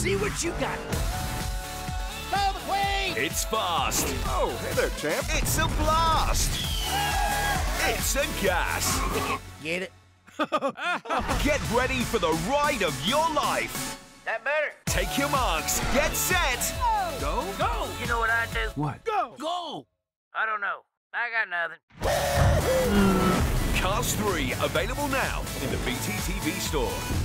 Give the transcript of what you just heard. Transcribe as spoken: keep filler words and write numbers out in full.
see what you got. Call the queen! It's fast. Oh, hey there, champ. It's a blast. It's a gas. Get it? Get ready for the ride of your life. That better? Take your marks. Get set. Go? Go! You know what I do? What? Go! Go! I don't know. I got nothing. Cars three, available now in the B T T V store.